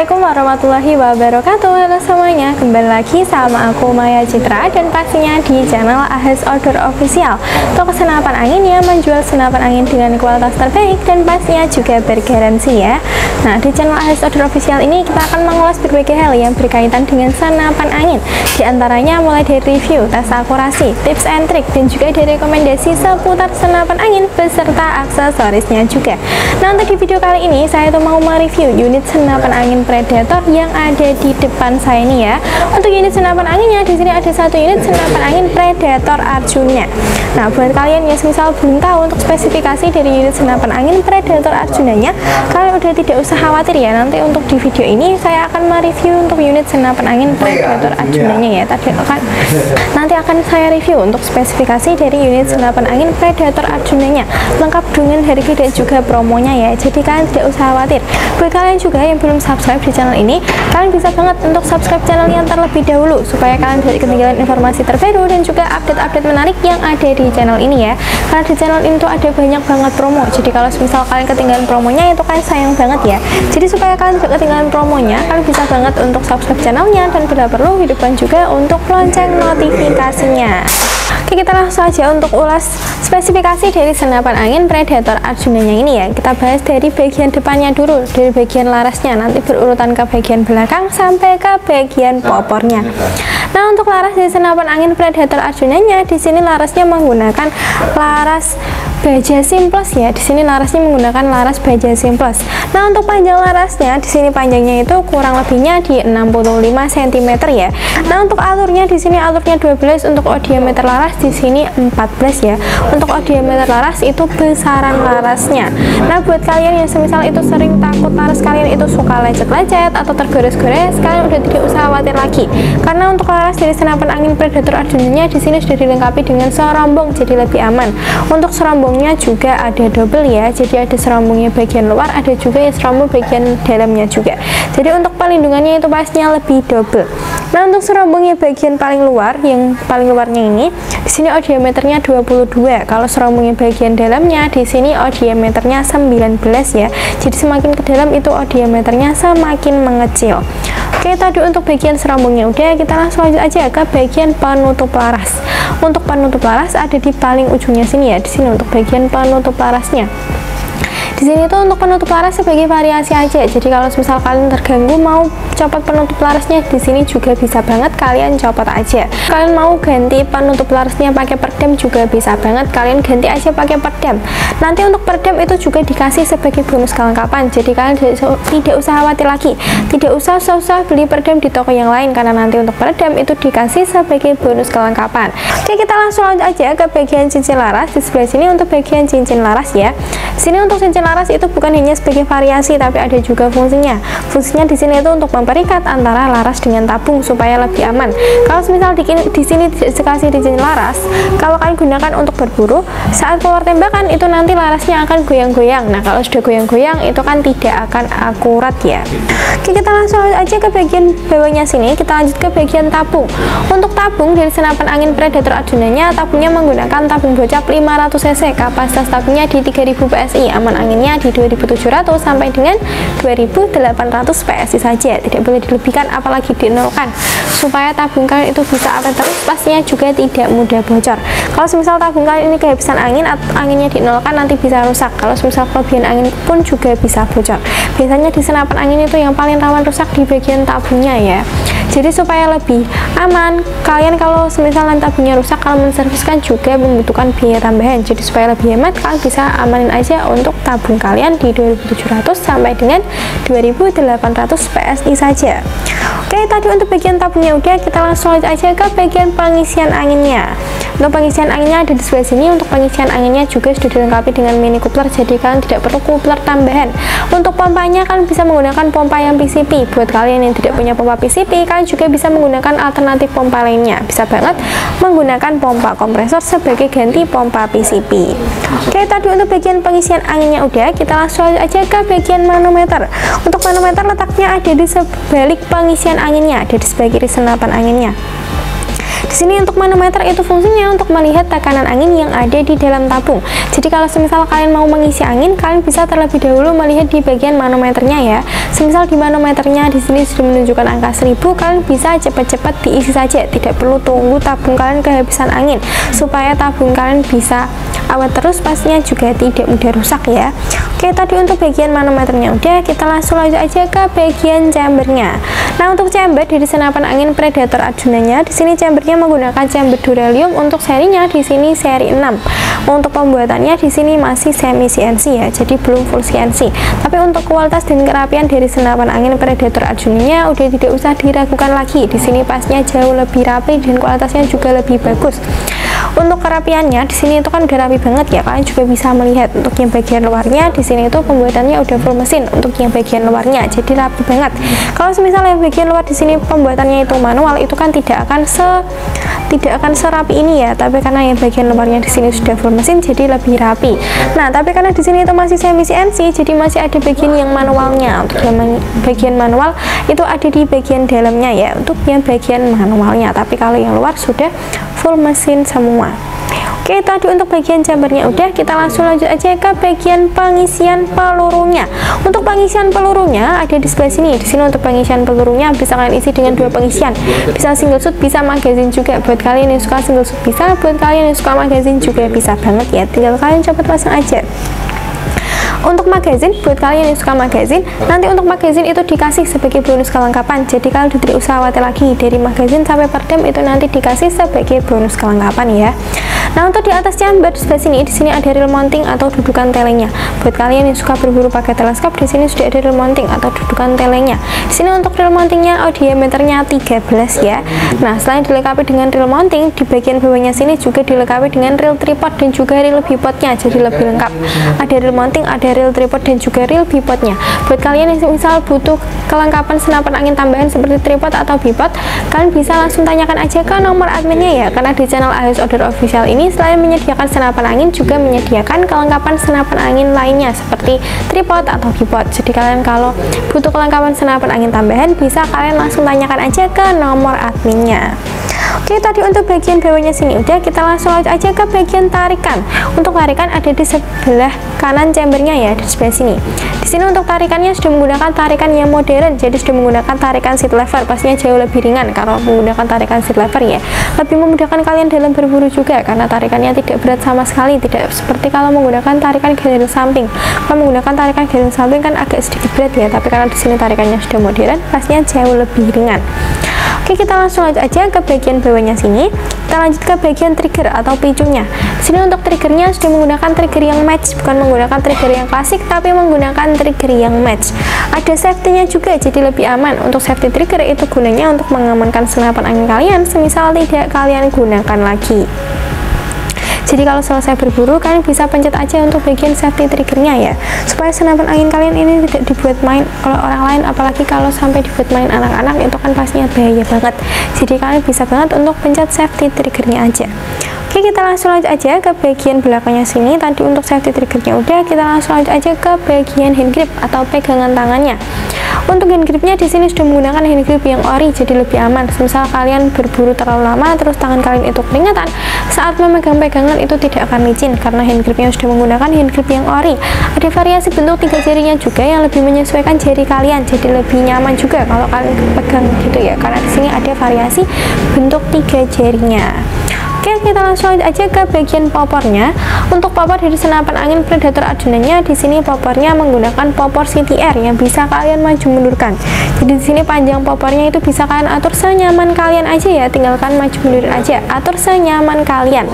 Assalamualaikum warahmatullahi wabarakatuh. Halo semuanya, kembali lagi sama aku Maya Citra dan pastinya di channel AHES Outdoor Official. Toko senapan angin yang menjual senapan angin dengan kualitas terbaik dan pastinya juga bergaransi ya. Nah, di channel AHES Outdoor Official ini kita akan mengulas berbagai hal yang berkaitan dengan senapan angin. Di antaranya mulai dari review, tes akurasi, tips and trick, dan juga dari rekomendasi seputar senapan angin beserta aksesorisnya juga. Nah, untuk di video kali ini saya tuh mau mereview unit senapan angin Predator yang ada di depan saya ini ya. Untuk unit senapan anginnya di sini ada satu unit senapan angin Predator Arjuna. Nah, buat kalian yang misal belum tahu untuk spesifikasi dari unit senapan angin Predator Arjunanya, kalian udah tidak usah khawatir ya. Nanti untuk di video ini saya akan mereview untuk unit senapan angin Predator Arjunanya ya. Nanti akan saya review untuk spesifikasi dari unit senapan angin Predator Arjunanya, lengkap dengan harga dan juga promonya ya. Jadi kalian tidak usah khawatir. Buat kalian juga yang belum subscribe di channel ini, kalian bisa banget untuk subscribe channel yang terlebih dahulu supaya kalian tidak ketinggalan informasi terbaru dan juga update-update menarik yang ada di channel ini ya. Karena di channel ini tuh ada banyak banget promo. Jadi kalau misal kalian ketinggalan promonya itu kan sayang banget ya. Jadi supaya kalian tidak ketinggalan promonya, kalian bisa banget untuk subscribe channelnya dan bila perlu hidupkan juga untuk lonceng notifikasinya. Oke, kita langsung aja untuk ulas spesifikasi dari senapan angin Predator Arjunanya ini ya. Kita bahas dari bagian depannya dulu, dari bagian larasnya, nanti berurutan ke bagian belakang sampai ke bagian popornya. Nah, untuk laras dari senapan angin Predator Arjunanya, di sini larasnya menggunakan laras baja simples ya. Di sini larasnya menggunakan laras baja simples. Nah, untuk panjang larasnya di sini panjangnya itu kurang lebihnya di 65 cm ya. Nah, untuk alurnya di sini alurnya 12, untuk diameter laras di sini 14 ya. Untuk diameter laras itu besaran larasnya. Nah, buat kalian yang semisal itu sering takut laras kalian itu suka lecet-lecet atau tergores-gores, kalian udah tidak usah khawatir lagi. Karena untuk laras dari senapan angin Predator Arjunanya di sini sudah dilengkapi dengan serombong, jadi lebih aman. Untuk serombongnya juga ada double ya. Jadi ada serombongnya bagian luar, ada juga yang serombong bagian dalamnya juga. Jadi untuk pelindungannya itu pastinya lebih double. Nah, untuk serombongnya bagian paling luar, yang paling luarnya ini di sini diameternya 22. Kalau serombongnya bagian dalamnya di sini diameternya 19 ya. Jadi semakin ke dalam itu diameternya semakin mengecil. Oke, tadi untuk bagian serombongnya udah, kita langsung lanjut aja ke bagian penutup laras. Untuk penutup laras ada di paling ujungnya sini ya. Di sini untuk bagian penutup larasnya. Di sini tuh untuk penutup laras sebagai variasi aja. Jadi kalau misal kalian terganggu mau copot penutup larasnya, di sini juga bisa banget kalian copot aja. Kalian mau ganti penutup larasnya pakai perdam juga bisa banget, kalian ganti aja pakai perdam. Nanti untuk perdam itu juga dikasih sebagai bonus kelengkapan. Jadi kalian tidak usah khawatir lagi, tidak usah susah beli perdam di toko yang lain, karena nanti untuk perdam itu dikasih sebagai bonus kelengkapan. Oke, kita langsung lanjut aja ke bagian cincin laras. Di sebelah sini untuk bagian cincin laras ya. Di sini untuk cincin laras itu bukan hanya sebagai variasi, tapi ada juga fungsinya. Fungsinya di sini itu untuk memperikat antara laras dengan tabung supaya lebih aman. Kalau misal di sini dikasih di cincin laras, kalau kalian gunakan untuk berburu, saat keluar tembakan itu nanti larasnya akan goyang-goyang. Nah, kalau sudah goyang-goyang itu kan tidak akan akurat ya. Oke, kita langsung aja ke bagian bawahnya sini. Kita lanjut ke bagian tabung. Untuk tabung dari senapan angin Predator Arjunanya, tabungnya menggunakan tabung bocap 500 cc. Kapasitas tabungnya di 3000 PSI. Aman anginnya di 2700 sampai dengan 2800 PSI saja. Tidak boleh dilebihkan apalagi dinolkan, supaya tabung kalian itu bisa awet terus, pastinya juga tidak mudah bocor. Kalau misal tabung kalian ini kehabisan angin, anginnya dinolkan nanti bisa rusak. Kalau misal kelebihan angin pun juga bisa bocor. Biasanya di senapan angin itu yang paling rawan rusak di bagian tabungnya ya. Jadi supaya lebih aman, kalian kalau semisal tabungnya rusak, kalau menserviskan juga membutuhkan biaya tambahan. Jadi supaya lebih hemat, kalian bisa amanin aja untuk tabung kalian di 2700 sampai dengan 2800 PSI saja. Oke, tadi untuk bagian tabungnya udah, kita langsung aja ke bagian pengisian anginnya. Untuk pengisian anginnya ada di sebelah sini. Untuk pengisian anginnya juga sudah dilengkapi dengan mini coupler, jadi kalian tidak perlu coupler tambahan. Untuk pompanya kalian bisa menggunakan pompa yang PCP. Buat kalian yang tidak punya pompa PCP, kalian juga bisa menggunakan alternatif pompa lainnya. Bisa banget menggunakan pompa kompresor sebagai ganti pompa PCP. Oke, tadi untuk bagian pengisian anginnya udah, kita langsung aja ke bagian manometer. Untuk manometer letaknya ada di sebalik pengisian anginnya, ada di sebelah kiri senapan anginnya. Di sini untuk manometer itu fungsinya untuk melihat tekanan angin yang ada di dalam tabung. Jadi kalau semisal kalian mau mengisi angin, kalian bisa terlebih dahulu melihat di bagian manometernya ya. Semisal di manometernya di sini sudah menunjukkan angka 1000, kalian bisa cepat-cepat diisi saja, tidak perlu tunggu tabung kalian kehabisan angin, supaya tabung kalian bisa awet terus, pastinya juga tidak mudah rusak ya. Oke, tadi untuk bagian manometernya udah, kita langsung lanjut aja ke bagian chambernya. Nah, untuk chamber dari senapan angin Predator Arjunanya, di sini chambernya menggunakan chamber Duralium untuk serinya di sini seri 6. Untuk pembuatannya di sini masih semi CNC ya, jadi belum full CNC. Tapi untuk kualitas dan kerapian dari senapan angin Predator Arjunanya udah tidak usah diragukan lagi. Di sini pastinya jauh lebih rapi dan kualitasnya juga lebih bagus. Untuk kerapiannya di sini itu kan udah rapi banget ya, kalian juga bisa melihat untuk yang bagian luarnya di sini itu pembuatannya udah full mesin untuk yang bagian luarnya, jadi rapi banget. Kalau misalnya bagian luar di sini pembuatannya itu manual, itu kan tidak akan serapi ini ya, tapi karena yang bagian luarnya di sini sudah full mesin jadi lebih rapi. Nah, tapi karena di sini itu masih semi CNC, jadi masih ada bagian yang manualnya. Untuk yang bagian manual itu ada di bagian dalamnya ya, untuk yang bagian manualnya. Tapi kalau yang luar sudah full mesin semua. Oke, tadi untuk bagian chambernya udah, kita langsung lanjut aja ke bagian pengisian pelurunya. Untuk pengisian pelurunya ada di sebelah sini. Di sini untuk pengisian pelurunya bisa kalian isi dengan 2 pengisian. Bisa single shoot, bisa magazine juga. Buat kalian yang suka single shoot bisa, buat kalian yang suka magazine juga bisa banget ya. Tinggal kalian coba pasang aja. Untuk magazine, buat kalian yang suka magazine, nanti untuk magazine itu dikasih sebagai bonus kelengkapan. Jadi kalian tidak usah khawatir lagi, dari magazine sampai perdam itu nanti dikasih sebagai bonus kelengkapan ya. Nah, untuk di atas chamber sebelah sini, di sini ada reel mounting atau dudukan telengnya. Buat kalian yang suka berburu pakai teleskop, di sini sudah ada reel mounting atau dudukan telengnya. Di sini untuk reel mountingnya diameternya 13 ya. Nah, selain dilengkapi dengan reel mounting, di bagian bawahnya sini juga dilengkapi dengan reel tripod dan juga reel bipodnya, jadi lebih lengkap. Ada reel mounting, ada reel tripod dan juga reel bipodnya. Buat kalian yang misal butuh kelengkapan senapan angin tambahan seperti tripod atau bipod, kalian bisa langsung tanyakan aja ke nomor adminnya ya, karena di channel AHS Outdoor Official ini selain menyediakan senapan angin juga menyediakan kelengkapan senapan angin lainnya seperti tripod atau bipod. Jadi kalian kalau butuh kelengkapan senapan angin tambahan bisa kalian langsung tanyakan aja ke nomor adminnya. Oke, tadi untuk bagian bawahnya sini udah, kita langsung aja ke bagian tarikan. Untuk tarikan ada di sebelah kanan chambernya ya, di sebelah sini. Di sini untuk tarikannya sudah menggunakan tarikan yang modern, jadi sudah menggunakan tarikan seat lever, pastinya jauh lebih ringan kalau menggunakan tarikan seat lever ya. Lebih memudahkan kalian dalam berburu juga karena tarikannya tidak berat sama sekali, tidak seperti kalau menggunakan tarikan garel samping. Kalau menggunakan tarikan garel samping kan agak sedikit berat ya, tapi karena di sini tarikannya sudah modern, pastinya jauh lebih ringan. Oke, kita langsung aja ke bagian bawahnya sini. Kita lanjut ke bagian trigger atau picunya. Di sini untuk triggernya sudah menggunakan trigger yang match, bukan menggunakan trigger yang klasik, tapi menggunakan trigger yang match. Ada safety-nya juga, jadi lebih aman. Untuk safety trigger itu gunanya untuk mengamankan senapan angin kalian, semisal tidak kalian gunakan lagi. Jadi kalau selesai berburu, kalian bisa pencet aja untuk bagian safety triggernya ya, supaya senapan angin kalian ini tidak dibuat main oleh orang lain, apalagi kalau sampai dibuat main anak-anak itu kan pastinya bahaya banget. Jadi kalian bisa banget untuk pencet safety triggernya aja. Oke, kita langsung lanjut aja ke bagian belakangnya sini. Tadi untuk safety triggernya udah, kita langsung lanjut aja ke bagian hand grip atau pegangan tangannya. Untuk hand gripnya di sini sudah menggunakan hand grip yang ori, jadi lebih aman. Misal kalian berburu terlalu lama terus tangan kalian itu keringatan, saat memegang pegangan itu tidak akan licin karena hand gripnya sudah menggunakan hand grip yang ori. Ada variasi bentuk 3 jarinya juga yang lebih menyesuaikan jari kalian, jadi lebih nyaman juga kalau kalian pegang gitu ya, karena di sini ada variasi bentuk 3 jarinya. Oke, kita langsung aja ke bagian popornya. Untuk popor dari senapan angin Predator Arjunanya, di sini popornya menggunakan popor CTR yang bisa kalian maju mundurkan. Jadi di sini panjang popornya itu bisa kalian atur senyaman kalian aja ya, tinggalkan maju mundur aja, atur senyaman kalian.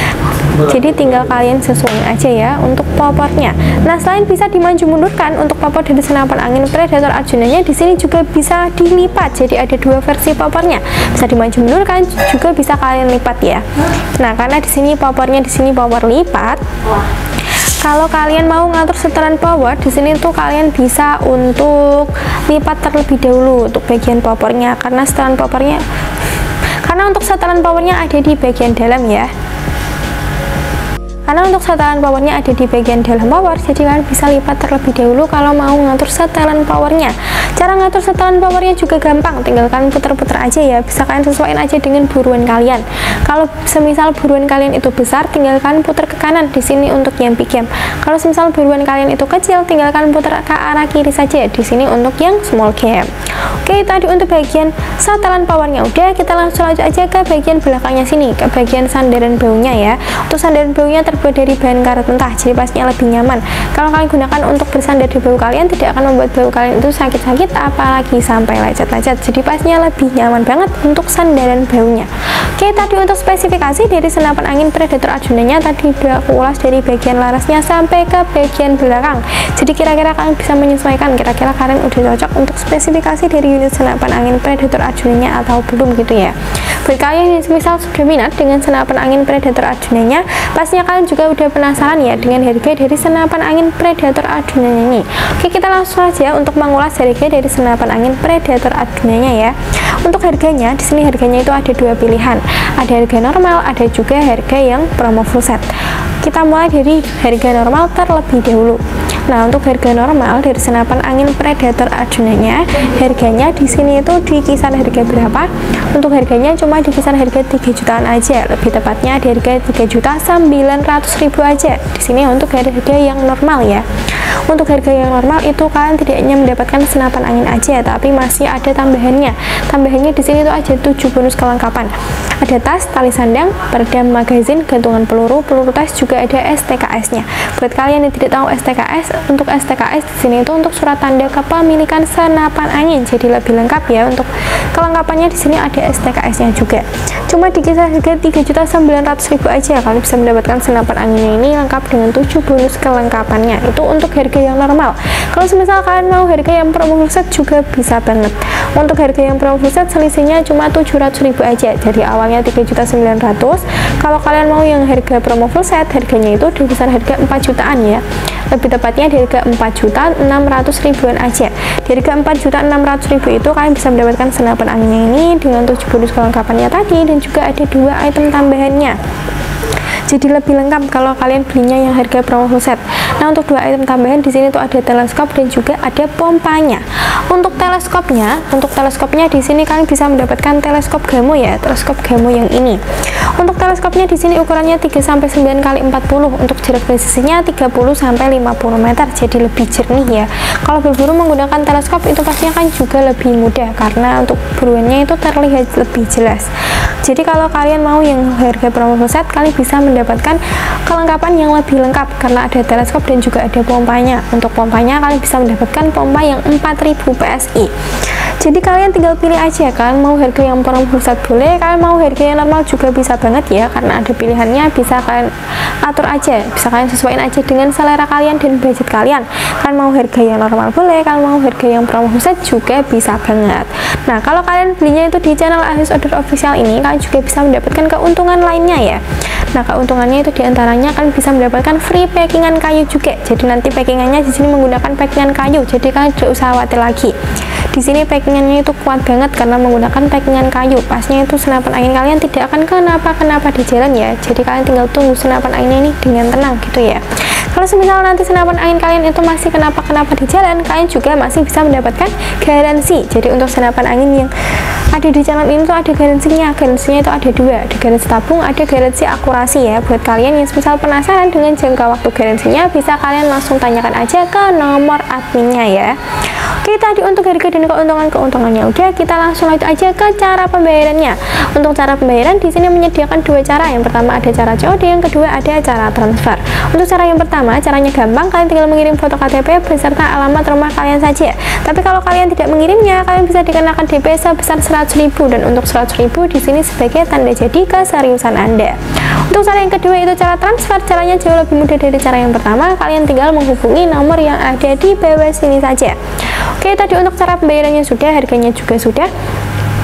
Jadi tinggal kalian sesuaiin aja ya untuk popornya. Nah, selain bisa dimaju mundurkan, untuk popor dari senapan angin Predator Arjunanya di sini juga bisa dilipat. Jadi ada 2 versi popornya, bisa dimaju mundurkan, juga bisa kalian lipat ya. Nah, karena di sini popornya di sini popor lipat. Kalau kalian mau ngatur setelan power, di sini tuh kalian bisa untuk lipat terlebih dahulu untuk bagian popornya, karena setelan popornya, karena untuk setelan powernya ada di bagian dalam ya. Karena untuk setelan powernya ada di bagian dalam power, jadi kalian bisa lipat terlebih dahulu kalau mau ngatur setelan powernya. Cara ngatur setelan powernya juga gampang, tinggal kalian puter-puter aja ya, bisa kalian sesuaiin aja dengan buruan kalian. Kalau semisal buruan kalian itu besar, tinggal kalian puter ke kanan di sini untuk yang big game. Kalau semisal buruan kalian itu kecil, tinggal kalian puter ke arah kiri saja di sini untuk yang small game. Oke, tadi untuk bagian setelan powernya udah, kita langsung lanjut aja ke bagian belakangnya sini, ke bagian sandaran baunya ya. Untuk sandaran baunya terbuat dari bahan karet mentah, jadi pastinya lebih nyaman. Kalau kalian gunakan untuk bersandar di bau kalian, tidak akan membuat bau kalian itu sakit-sakit, apalagi sampai lecet-lecet. Jadi pastinya lebih nyaman banget untuk sandaran baunya. Oke, tadi untuk spesifikasi dari senapan angin Predator Arjunanya tadi udah aku ulas dari bagian larasnya sampai ke bagian belakang. Jadi kira-kira kalian bisa menyesuaikan, kira-kira kalian udah cocok untuk spesifikasi dari unit senapan angin Predator Arjunanya atau belum gitu ya. Buat kalian yang misal sudah minat dengan senapan angin Predator Arjunanya, pastinya kalian juga udah penasaran ya dengan harga dari senapan angin Predator Arjunanya ini. Oke, kita langsung aja untuk mengulas harga dari senapan angin Predator Arjunanya ya. Untuk harganya, di sini harganya itu ada dua pilihan. Ada harga normal, ada juga harga yang promo full set. Kita mulai dari harga normal terlebih dahulu. Nah, untuk harga normal dari senapan angin Predator Arjunanya, harganya di sini itu di kisaran harga berapa? Untuk harganya cuma di kisaran harga 3 jutaan aja, lebih tepatnya di harga 3.900.000 aja. Di sini untuk harga yang normal ya. Untuk harga yang normal itu kalian tidak hanya mendapatkan senapan angin aja, tapi masih ada tambahannya. Tambahannya di sini itu ada 7 bonus kelengkapan. Ada tas, tali sandang, peredam magazin, gantungan peluru, peluru tes, juga ada STKS-nya. Buat kalian yang tidak tahu STKS, untuk STKS di sini itu untuk surat tanda kepemilikan senapan angin. Jadi lebih lengkap ya, untuk kelengkapannya di sini ada STKS-nya juga. Cuma di kisaran harga 3.900.000 aja kalian bisa mendapatkan senapan angin ini lengkap dengan 7 bonus kelengkapannya. Itu untuk harga yang normal. Kalau semisal kalian mau harga yang promo full set juga bisa banget. Untuk harga yang promo full set selisihnya cuma 700.000 aja. Jadi awalnya 3.900.000. Kalau kalian mau yang harga promo full set, harganya itu di kisaran harga 4 jutaan ya. Lebih tepatnya di harga 4.600.000-an aja. Di harga 4.600.000 itu kalian bisa mendapatkan senapan anginnya ini dengan 7 bonus kelengkapannya tadi, dan juga ada 2 item tambahannya. Jadi lebih lengkap kalau kalian belinya yang harga promo full set. Nah, untuk 2 item tambahan di sini tuh ada teleskop dan juga ada pompanya. Untuk teleskopnya di sini kalian bisa mendapatkan teleskop Gamo ya, teleskop Gamo yang ini. Untuk teleskopnya di sini ukurannya 3 sampai 9 kali 40, untuk jarak presisinya 30 sampai 50 meter. Jadi lebih jernih ya. Kalau berburu menggunakan teleskop itu pastinya kan juga lebih mudah karena untuk buruannya itu terlihat lebih jelas. Jadi kalau kalian mau yang harga promo full set, kalian bisa mendapatkan kelengkapan yang lebih lengkap karena ada teleskop dan juga ada pompanya. Untuk pompanya kalian bisa mendapatkan pompa yang 4000 PSI. Jadi kalian tinggal pilih aja, kalian mau harga yang promo full set boleh, kalian mau harga yang normal juga bisa banget ya, karena ada pilihannya, bisa kalian atur aja, bisa kalian sesuaikan aja dengan selera kalian dan budget kalian. Kalian mau harga yang normal boleh, kalian mau harga yang promo full set juga bisa banget. Nah, kalau kalian belinya itu di channel AHES Outdoor Official ini, kalian juga bisa mendapatkan keuntungan lainnya ya. Nah, keuntungannya itu diantaranya kalian bisa mendapatkan free packingan kayu juga. Jadi nanti packingannya di sini menggunakan packingan kayu, jadi kalian tidak usah khawatir lagi. Di sini packingannya itu kuat banget karena menggunakan packingan kayu. Pastinya itu senapan angin kalian tidak akan kenapa-kenapa di jalan ya. Jadi kalian tinggal tunggu senapan angin ini dengan tenang gitu ya. Kalau semisal nanti senapan angin kalian itu masih kenapa-kenapa di jalan, kalian juga masih bisa mendapatkan garansi. Jadi untuk senapan angin yang ada di channel ini tuh ada garansinya. Garansinya itu ada 2, ada garansi tabung, ada garansi akurasi ya. Buat kalian yang misal penasaran dengan jangka waktu garansinya, bisa kalian langsung tanyakan aja ke nomor adminnya ya. Oke, tadi untuk harga dan keuntungannya udah, kita langsung lanjut aja ke cara pembayarannya. Untuk cara pembayaran di sini menyediakan 2 cara. Yang pertama ada cara COD, yang kedua ada cara transfer. Untuk cara yang pertama, caranya gampang, kalian tinggal mengirim foto KTP beserta alamat rumah kalian saja. Tapi kalau kalian tidak mengirimnya, kalian bisa dikenakan DP sebesar 100.000, dan untuk 100.000 di sini sebagai tanda jadi keseriusan Anda. Untuk cara yang kedua itu cara transfer, caranya jauh lebih mudah dari cara yang pertama. Kalian tinggal menghubungi nomor yang ada di bawah sini saja. Oke, tadi untuk cara pembayarannya sudah, harganya juga sudah.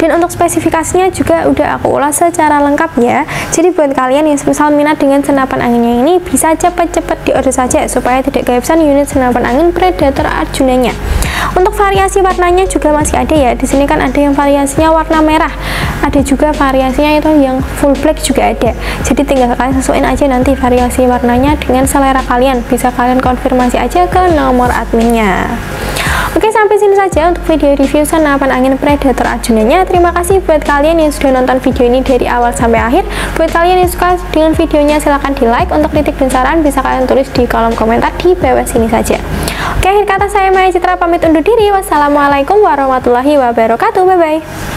Dan untuk spesifikasinya juga udah aku ulas secara lengkap ya. Jadi buat kalian yang misal minat dengan senapan anginnya ini, bisa cepet-cepet diorder saja supaya tidak kehabisan unit senapan angin Predator Arjunanya. Untuk variasi warnanya juga masih ada ya. Di sini kan ada yang variasinya warna merah, ada juga variasinya itu yang full black juga ada. Jadi tinggal kalian sesuaiin aja nanti variasi warnanya dengan selera kalian. Bisa kalian konfirmasi aja ke nomor adminnya. Oke, sampai sini saja untuk video review senapan angin Predator Arjunanya. Terima kasih buat kalian yang sudah nonton video ini dari awal sampai akhir. Buat kalian yang suka dengan videonya, silahkan di like. Untuk kritik dan saran bisa kalian tulis di kolom komentar di bawah sini saja. Oke, akhir kata saya Maya Citra pamit undur diri. Wassalamualaikum warahmatullahi wabarakatuh. Bye bye.